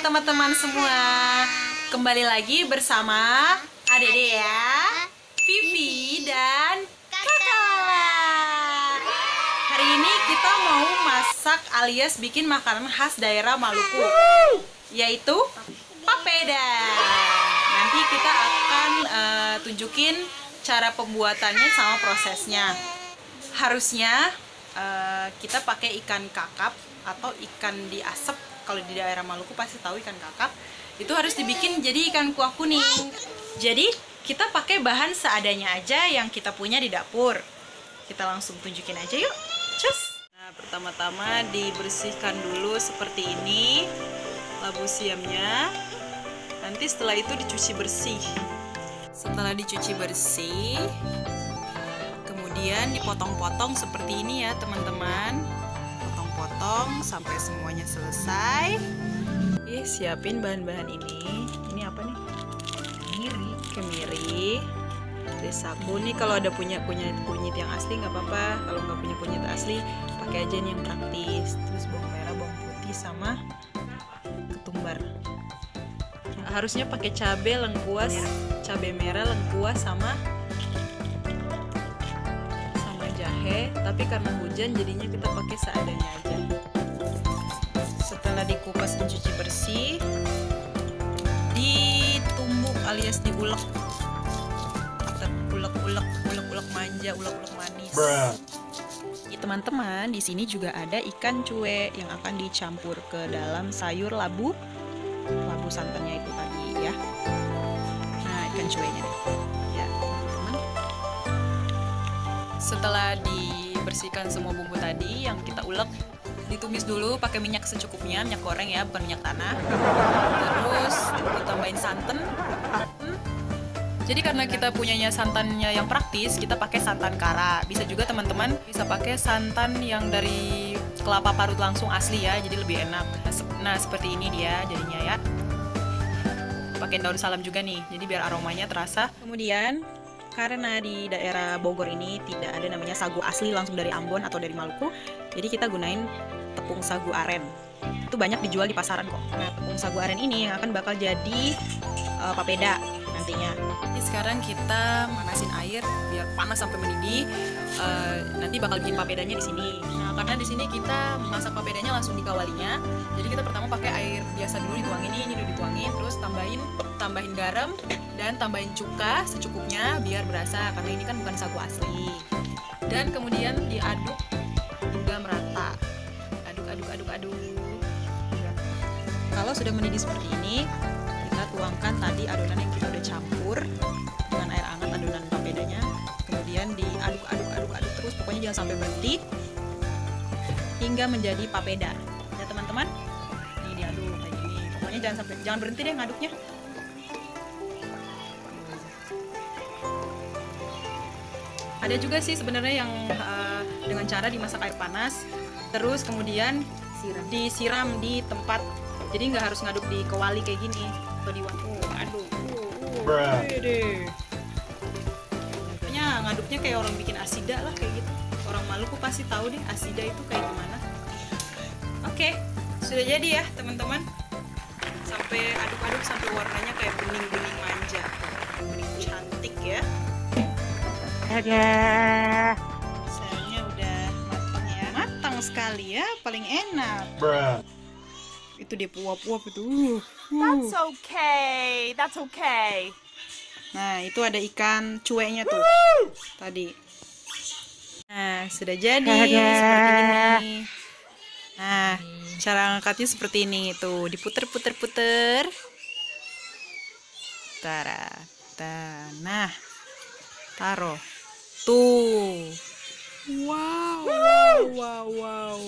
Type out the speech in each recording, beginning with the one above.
teman-teman semua. Kembali lagi bersama Adede ya, Vivi dan Kakala. Hari ini kita mau masak alias bikin makanan khas daerah Maluku, yaitu papeda. Nanti kita akan tunjukin cara pembuatannya sama prosesnya. Harusnya kita pakai ikan kakap atau ikan diasap. Kalau di daerah Maluku pasti tahu ikan kakap. Itu harus dibikin jadi ikan kuah kuning. Jadi kita pakai bahan seadanya aja yang kita punya di dapur. Kita langsung tunjukin aja yuk. Cus. Nah, pertama-tama dibersihkan dulu seperti ini labu siamnya. Nanti setelah itu dicuci bersih. Setelah dicuci bersih, kemudian dipotong-potong seperti ini ya teman-teman. Potong-potong sampai semuanya selesai. Siapin bahan-bahan ini. Ini apa nih? Kemiri. Terus sagu nih, kalau ada punya kunyit yang asli nggak apa-apa. Kalau nggak punya kunyit asli, pakai aja nih yang praktis. Terus bawang merah, bawang putih sama ketumbar. Harusnya pakai cabai lengkuas, cabai merah lengkuas sama jahe, tapi karena hujan jadinya kita pakai seadanya aja. Setelah dikupas dan cuci bersih, ditumbuk alias diulek, ulek manja, ulek manis. Teman-teman, di sini juga ada ikan cuek yang akan dicampur ke dalam sayur labu santannya itu tadi ya. Nah, ikan cueknya ya teman-teman. Setelah dibersihkan semua bumbu tadi yang kita ulek, ditumis dulu pakai minyak secukupnya, minyak goreng ya, bukan minyak tanah. Terus ditambahin santan. Jadi karena kita punyanya santannya yang praktis, kita pakai santan kara. Bisa juga teman-teman bisa pakai santan yang dari kelapa parut langsung asli ya, jadi lebih enak. Nah, seperti ini dia jadinya ya. Pakai daun salam juga nih, jadi biar aromanya terasa. Kemudian karena di daerah Bogor ini tidak ada namanya sagu asli langsung dari Ambon atau dari Maluku, jadi kita gunain tepung sagu aren. Itu banyak dijual di pasaran kok. Nah, tepung sagu aren ini yang akan bakal jadi papeda nantinya. Jadi sekarang kita manasin air biar panas sampai mendidih. Nanti bakal bikin papedanya di sini. Nah, karena di sini kita masak papedanya langsung dikawalinya. Jadi kita pertama pakai air biasa dulu dituangin, ini udah dituangin, terus tambahin garam dan tambahin cuka secukupnya biar berasa, karena ini kan bukan sagu asli. Dan kemudian diaduk hingga merata. Aduk. Kalau sudah mendidih seperti ini, kita tuangkan tadi adonan yang kita udah campur dengan air hangat, adonan papedanya. Kemudian diaduk terus, pokoknya jangan sampai berhenti hingga menjadi papeda. Ya teman-teman, ini diaduk kayak gini. Pokoknya jangan berhenti deh ngaduknya. Ada juga sih sebenarnya yang dengan cara dimasak air panas, terus kemudian disiram di tempat. Jadi nggak harus ngaduk di kewali kayak gini. Pokoknya ngaduknya kayak orang bikin asida lah kayak gitu. Orang Maluku pasti tahu deh asida itu kayak gimana. Oke, sudah jadi ya teman-teman. Sampai aduk-aduk sampai warnanya kayak bening-bening manja, bening cantik ya. Sayangnya udah matang ya. Matang sekali ya, paling enak. Itu dia uap-uap itu. That's okay. Nah, itu ada ikan cueknya tuh. Tadi. Nah, sudah jadi seperti ini. Nah, cara ngangkatnya seperti ini tuh, diputer-puter-puter. Nah, taruh. Tuh. Wow.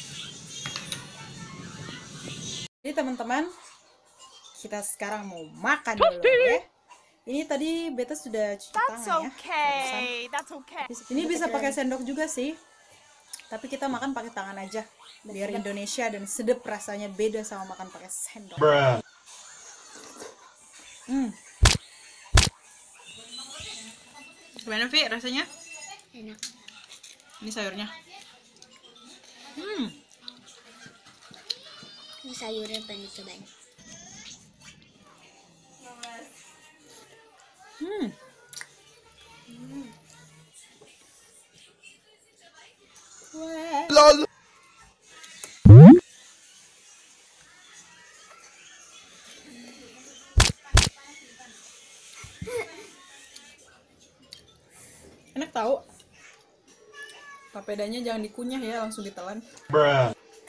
Jadi teman-teman, kita sekarang mau makan dulu ya. Ini tadi beta sudah cuci tangan ya. That's okay. Ini bisa pakai sendok juga sih. Tapi kita makan pakai tangan aja. Biar Indonesia dan sedap rasanya, beda sama makan pakai sendok. Gimana Vi rasanya? Enak. Ini sayurnya. Ini sayurnya pengen cobain. Hmm. LOL. Enak tahu. Papedanya jangan dikunyah ya, langsung ditelan. Bruh.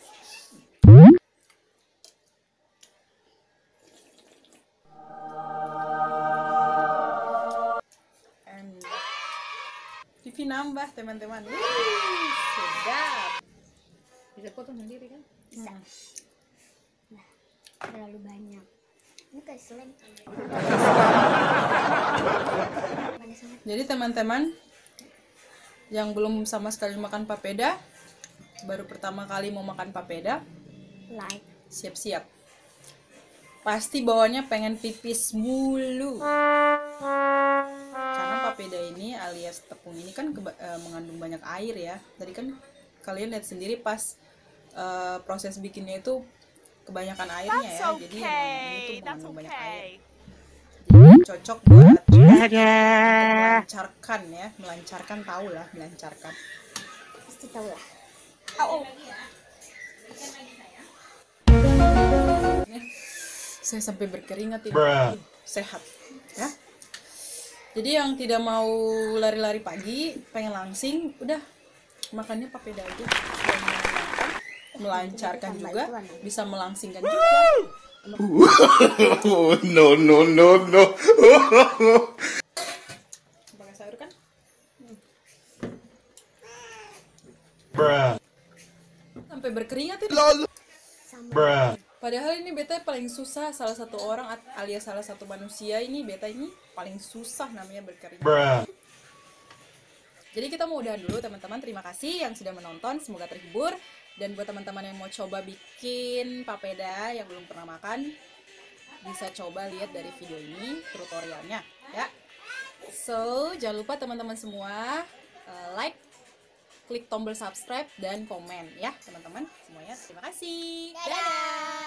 Enak. TV nambah teman-teman. Sedap. Bisa potong sendiri kan? Bisa. Nah, terlalu banyak. Ini kayak seleng. Manis banget. Jadi teman-teman yang belum sama sekali makan papeda, baru pertama kali mau makan papeda, Like. siap-siap. Pasti bawahnya pengen pipis mulu. Karena papeda ini alias tepung ini kan mengandung banyak air ya. Tadi kan kalian lihat sendiri pas proses bikinnya itu kebanyakan airnya ya. Jadi ini tuh mengandung banyak air. Jadi cocok buat melancarkan ya, melancarkan tahu lah, melancarkan. Pasti tahu lah. Saya sampai berkeringat ini. Bruh. Sehat ya. Jadi yang tidak mau lari-lari pagi, pengen langsing, udah makannya papeda aja. Melancarkan juga, bisa melangsingkan juga. No, no, no, no. Pakai sayur kan? Bruh. Sampai berkeringat ini. LOL. Sama. Bruh. Padahal ini beta paling susah, salah satu orang alias salah satu manusia ini, beta ini paling susah namanya berkeringat. Bruh. Jadi kita mau udahan dulu teman-teman. Terima kasih yang sudah menonton, semoga terhibur. Dan buat teman-teman yang mau coba bikin papeda yang belum pernah makan, bisa coba lihat dari video ini tutorialnya ya. So jangan lupa teman-teman semua like, klik tombol subscribe dan komen ya teman-teman semuanya. Terima kasih. Dadah.